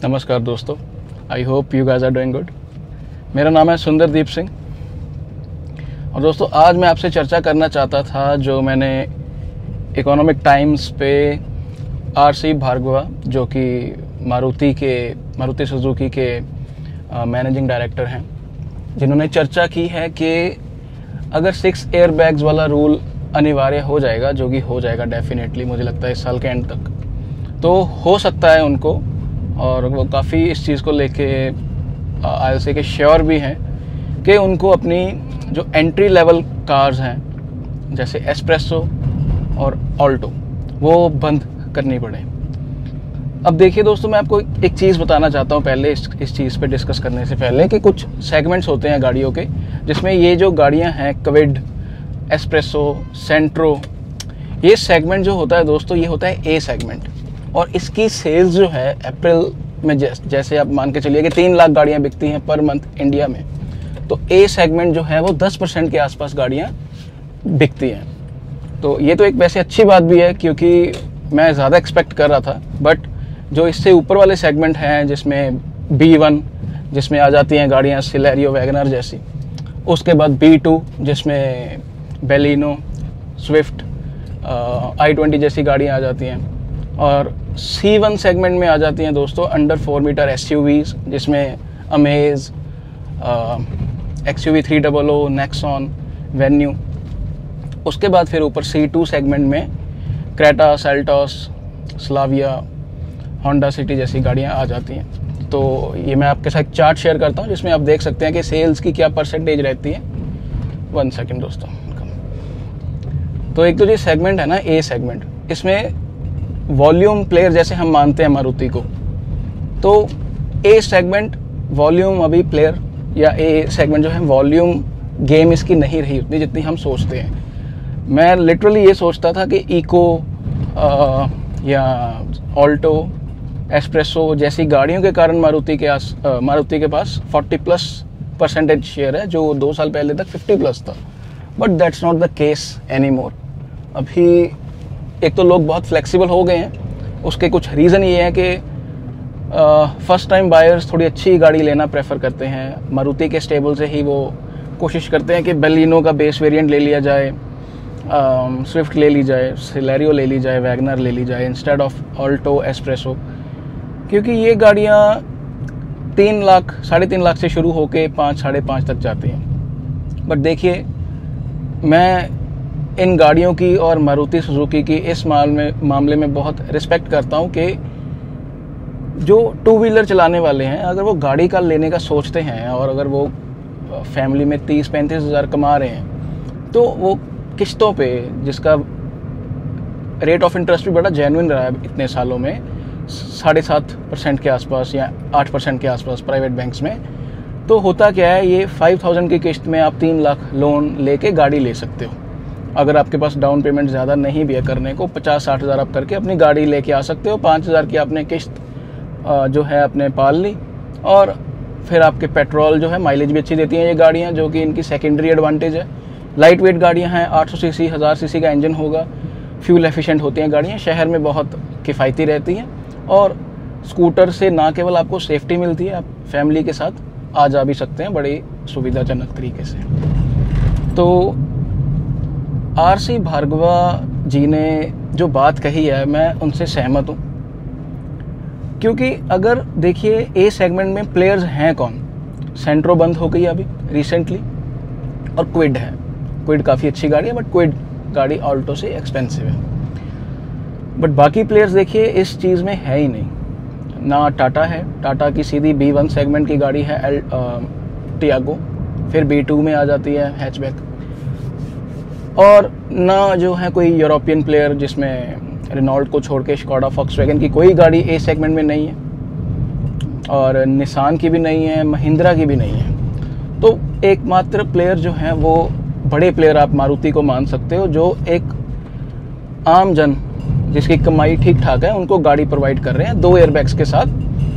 नमस्कार दोस्तों, I hope you guys are doing good. मेरा नाम है सुंदरदीप सिंह और दोस्तों आज मैं आपसे चर्चा करना चाहता था जो मैंने इकोनॉमिक टाइम्स पे आरसी भार्गवा जो कि मारुति सुजुकी के मैनेजिंग डायरेक्टर हैं, जिन्होंने चर्चा की है कि अगर 6 एयरबैग्स वाला रूल अनिवार्य हो जाएगा, जो कि हो जाएगा डेफिनेटली, मुझे लगता है इस साल के एंड तक, तो हो सकता है उनको, और वो काफ़ी इस चीज़ को लेके आईएलसी के श्योर भी हैं कि उनको अपनी जो एंट्री लेवल कार्स हैं जैसे एस्प्रेसो और ऑल्टो वो बंद करनी पड़े। अब देखिए दोस्तों, मैं आपको एक चीज़ बताना चाहता हूँ पहले इस चीज़ पे डिस्कस करने से पहले कि कुछ सेगमेंट्स होते हैं गाड़ियों के, जिसमें ये जो गाड़ियाँ हैं क्विड, एस्प्रेसो, सेंट्रो, ये सेगमेंट जो होता है दोस्तों, ये होता है ए सेगमेंट, और इसकी सेल्स जो है अप्रैल में जैसे आप मान के चलिए कि 3 लाख गाड़ियाँ बिकती हैं पर मंथ इंडिया में, तो ए सेगमेंट जो है वो 10% के आसपास गाड़ियाँ बिकती हैं। तो ये तो एक वैसे अच्छी बात भी है, क्योंकि मैं ज़्यादा एक्सपेक्ट कर रहा था, बट जो इससे ऊपर वाले सेगमेंट हैं जिसमें B1 जिसमें आ जाती हैं गाड़ियाँ सिलेरियो, वैगनर जैसी, उसके बाद B2 जिसमें बेलिनो, स्विफ्ट, i20 जैसी गाड़ियाँ आ जाती हैं, और C1 सेगमेंट में आ जाती हैं दोस्तों अंडर 4 मीटर SUVs जिसमें अमेज, XUV 300, नेक्सॉन, वेन्यू। उसके बाद फिर ऊपर C2 सेगमेंट में Creta, Seltos, Slavia, Honda City जैसी गाड़ियां आ जाती हैं। तो ये मैं आपके साथ चार्ट शेयर करता हूं जिसमें आप देख सकते हैं कि सेल्स की क्या परसेंटेज रहती है। 1 सेकंड दोस्तों। तो एक तो ये सेगमेंट है ना, ए सेगमेंट, इसमें वॉल्यूम प्लेयर जैसे हम मानते हैं मारुति को, तो ए सेगमेंट वॉल्यूम अभी प्लेयर या ए सेगमेंट जो है वॉल्यूम गेम इसकी नहीं रही उतनी जितनी हम सोचते हैं। मैं लिटरली ये सोचता था कि इको या ऑल्टो, एस्प्रेसो जैसी गाड़ियों के कारण मारुति के पास 40+% शेयर है, जो 2 साल पहले तक 50+ था, but that's not the case any more. अभी एक तो लोग बहुत फ्लेक्सिबल हो गए हैं, उसके कुछ रीज़न ये है कि फर्स्ट टाइम बायर्स थोड़ी अच्छी गाड़ी लेना प्रेफर करते हैं। मारुति के स्टेबल से ही वो कोशिश करते हैं कि बेलिनो का बेस वेरिएंट ले लिया जाए, स्विफ्ट ले ली जाए, सिलेरियो ले ली जाए, वैगनर ले ली जाए इंस्टेड ऑफ ऑल्टो, एस्प्रेसो, क्योंकि ये गाड़ियाँ 3 लाख, 3.5 लाख से शुरू होके 5, 5.5 तक जाती हैं। बट देखिए, मैं इन गाड़ियों की और मारुति सुजुकी की इस मामले में बहुत रिस्पेक्ट करता हूँ कि जो 2 व्हीलर चलाने वाले हैं, अगर वो गाड़ी का लेने का सोचते हैं और अगर वो फैमिली में 30-35 हज़ार कमा रहे हैं, तो वो किस्तों पे, जिसका रेट ऑफ इंटरेस्ट भी बड़ा जेन्युइन रहा है इतने सालों में, 7.5% के आसपास या 8% के आसपास प्राइवेट बैंक्स में, तो होता क्या है, ये 5,000 की किस्त में आप 3 लाख लोन लेके गाड़ी ले सकते हो। अगर आपके पास डाउन पेमेंट ज़्यादा नहीं भी है करने को, 50-60 हज़ार आप करके अपनी गाड़ी लेके आ सकते हो। 5,000 की आपने किस्त जो है अपने पाल ली, और फिर आपके पेट्रोल जो है माइलेज भी अच्छी देती हैं ये गाड़ियाँ, जो कि इनकी सेकेंडरी एडवांटेज है। लाइट वेट गाड़ियाँ हैं, 800 सीसी, 1000 सीसी का इंजन होगा, फ्यूल एफिशिएंट होती हैं गाड़ियाँ, शहर में बहुत किफ़ायती रहती हैं, और स्कूटर से ना केवल आपको सेफ्टी मिलती है, आप फैमिली के साथ आ जा भी सकते हैं बड़ी सुविधाजनक तरीके से। तो आरसी भार्गवा जी ने जो बात कही है, मैं उनसे सहमत हूँ, क्योंकि अगर देखिए ए सेगमेंट में प्लेयर्स हैं कौन, सेंट्रो बंद हो गई अभी रिसेंटली, और क्विड है। क्विड काफ़ी अच्छी गाड़ी है, बट क्विड गाड़ी ऑल्टो से एक्सपेंसिव है। बट बाकी प्लेयर्स देखिए इस चीज़ में है ही नहीं। ना टाटा है, टाटा की सीधी B1 सेगमेंट की गाड़ी है टियागो, फिर B2 में आ जाती है हैचबैक, और ना जो है कोई यूरोपियन प्लेयर जिसमें रेनॉल्ट को छोड़ के स्कोडा, फॉक्सवैगन की कोई गाड़ी ए सेगमेंट में नहीं है, और निसान की भी नहीं है, महिंद्रा की भी नहीं है। तो एकमात्र प्लेयर जो हैं वो बड़े प्लेयर आप मारुति को मान सकते हो, जो एक आम जन जिसकी कमाई ठीक ठाक है उनको गाड़ी प्रोवाइड कर रहे हैं 2 एयरबैग्स के साथ।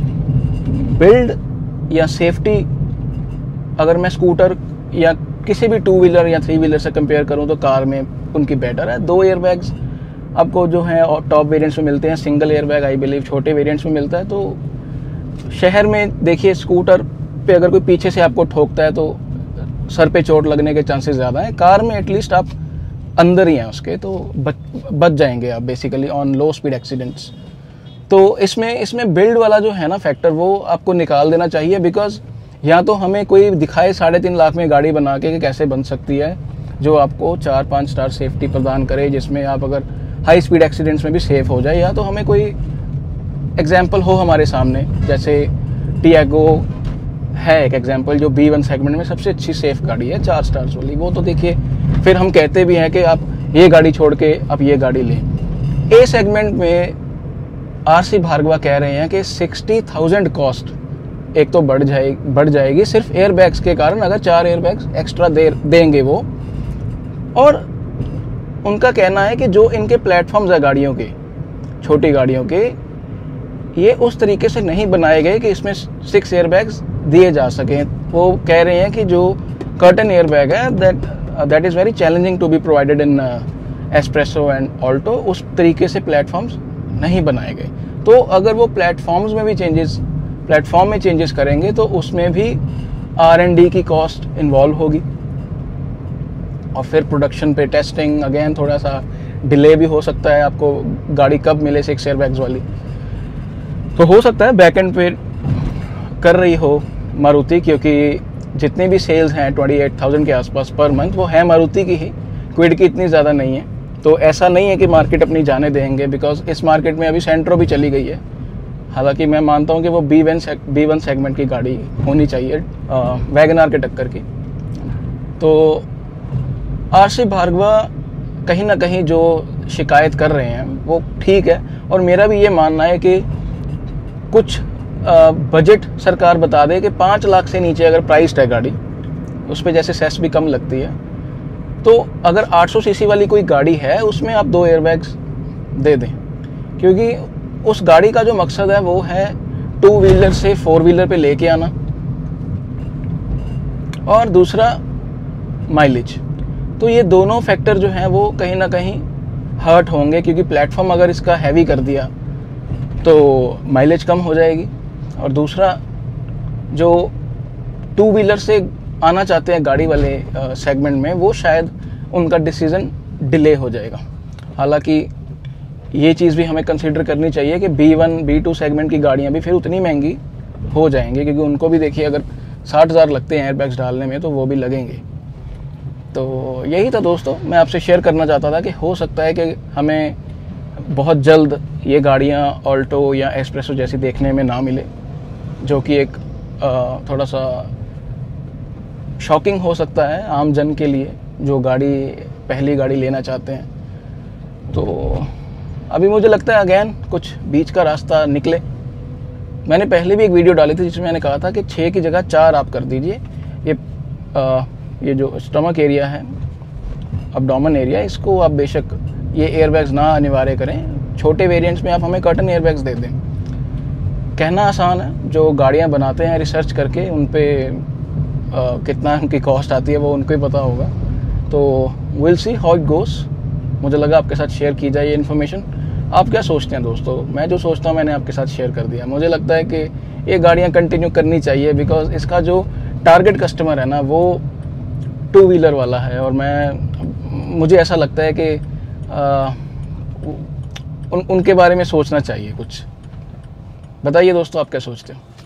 बिल्ड या सेफ्टी अगर मैं स्कूटर या किसी भी 2 व्हीलर या 3 व्हीलर से कंपेयर करूं तो कार में उनकी बेटर है। 2 एयरबैग्स आपको जो है टॉप वेरिएंट्स में मिलते हैं, सिंगल एयरबैग आई बिलीव छोटे वेरिएंट्स में मिलता है। तो शहर में देखिए स्कूटर पे अगर कोई पीछे से आपको ठोकता है तो सर पे चोट लगने के चांसेस ज़्यादा हैं। कार में एटलीस्ट आप अंदर ही हैं उसके, तो बच जाएंगे आप basically on low speed accidents. तो इसमें बिल्ड वाला जो है ना फैक्टर, वो आपको निकाल देना चाहिए, बिकॉज या तो हमें कोई दिखाए 3.5 लाख में गाड़ी बना के कि कैसे बन सकती है, जो आपको 4-5 स्टार सेफ्टी प्रदान करे, जिसमें आप अगर हाई स्पीड एक्सीडेंट्स में भी सेफ हो जाए, या तो हमें कोई एग्जाम्पल हो हमारे सामने, जैसे टियागो है एक एग्जाम्पल जो B1 सेगमेंट में सबसे अच्छी सेफ गाड़ी है 4 स्टार्स वाली, वो तो देखिए फिर हम कहते भी हैं कि आप ये गाड़ी छोड़ के आप ये गाड़ी लें। A सेगमेंट में RC भार्गवा कह रहे हैं कि 60,000 कॉस्ट एक तो बढ़ जाएगी सिर्फ एयरबैग्स के कारण, अगर 4 एयरबैग्स एक्स्ट्रा देंगे वो। और उनका कहना है कि जो इनके प्लेटफॉर्म्स है गाड़ियों के, छोटी गाड़ियों के, ये उस तरीके से नहीं बनाए गए कि इसमें 6 एयरबैग्स दिए जा सकें। वो कह रहे हैं कि जो कर्टन एयरबैग है that is very challenging to be provided in Espresso and Alto, उस तरीके से प्लेटफॉर्म्स नहीं बनाए गए। तो अगर वो प्लेटफॉर्म में चेंजेस करेंगे तो उसमें भी R&D की कॉस्ट इन्वॉल्व होगी, और फिर प्रोडक्शन पे टेस्टिंग अगेन थोड़ा सा डिले भी हो सकता है। आपको गाड़ी कब मिले 6 एयरबैग्स वाली, तो हो सकता है बैक एंड पे कर रही हो मारुति, क्योंकि जितने भी सेल्स हैं 28,000 के आसपास पर मंथ, वो है मारुति की ही, क्विड की इतनी ज़्यादा नहीं है। तो ऐसा नहीं है कि मार्केट अपनी जाने देंगे, बिकॉज इस मार्केट में अभी सेंट्रो भी चली गई है। हालांकि मैं मानता हूं कि वो B1 सेगमेंट की गाड़ी होनी चाहिए वैगनआर के टक्कर की। तो RC भार्गवा कहीं ना कहीं जो शिकायत कर रहे हैं वो ठीक है, और मेरा भी ये मानना है कि कुछ बजट सरकार बता दे कि 5 लाख से नीचे अगर प्राइस्ड है गाड़ी, उस पर जैसे सेस भी कम लगती है, तो अगर 800 सीसी वाली कोई गाड़ी है उसमें आप 2 एयरबैग्स दे दें, क्योंकि उस गाड़ी का जो मकसद है वो है 2 व्हीलर से 4 व्हीलर पे लेके आना, और दूसरा माइलेज। तो ये दोनों फैक्टर जो हैं वो कहीं ना कहीं हर्ट होंगे, क्योंकि प्लेटफॉर्म अगर इसका हैवी कर दिया तो माइलेज कम हो जाएगी, और दूसरा जो 2 व्हीलर से आना चाहते हैं गाड़ी वाले सेगमेंट में, वो शायद उनका डिसीज़न डिले हो जाएगा। हालांकि ये चीज़ भी हमें कंसीडर करनी चाहिए कि B1 B2 सेगमेंट की गाड़ियाँ भी फिर उतनी महंगी हो जाएंगी, क्योंकि उनको भी देखिए अगर 60,000 लगते हैं एयरबैग्स डालने में, तो वो भी लगेंगे। तो यही था दोस्तों, मैं आपसे शेयर करना चाहता था कि हो सकता है कि हमें बहुत जल्द ये गाड़ियाँ ऑल्टो या एस्प्रेसो जैसी देखने में ना मिले, जो कि एक थोड़ा सा शॉकिंग हो सकता है आम जन के लिए जो पहली गाड़ी लेना चाहते हैं। तो अभी मुझे लगता है अगेन कुछ बीच का रास्ता निकले। मैंने पहले भी एक वीडियो डाली थी जिसमें मैंने कहा था कि 6 की जगह 4 आप कर दीजिए। ये जो स्टमक एरिया है, अब्डोमेन एरिया, इसको आप बेशक ये एयरबैग्स ना अनिवार्य करें। छोटे वेरिएंट्स में आप हमें कर्टन एयरबैग्स दे दें। कहना आसान है, जो गाड़ियाँ बनाते हैं रिसर्च करके उन पे कितना उनकी कॉस्ट आती है वो उनको ही पता होगा। तो will see how it goes. मुझे लगा आपके साथ शेयर की जाए ये इन्फॉर्मेशन। आप क्या सोचते हैं दोस्तों? मैं जो सोचता हूँ मैंने आपके साथ शेयर कर दिया। मुझे लगता है कि ये गाड़ियाँ कंटिन्यू करनी चाहिए, बिकॉज इसका जो टारगेट कस्टमर है ना वो 2 व्हीलर वाला है, और मुझे ऐसा लगता है कि उनके बारे में सोचना चाहिए कुछ। बताइए दोस्तों, आप क्या सोचते हो?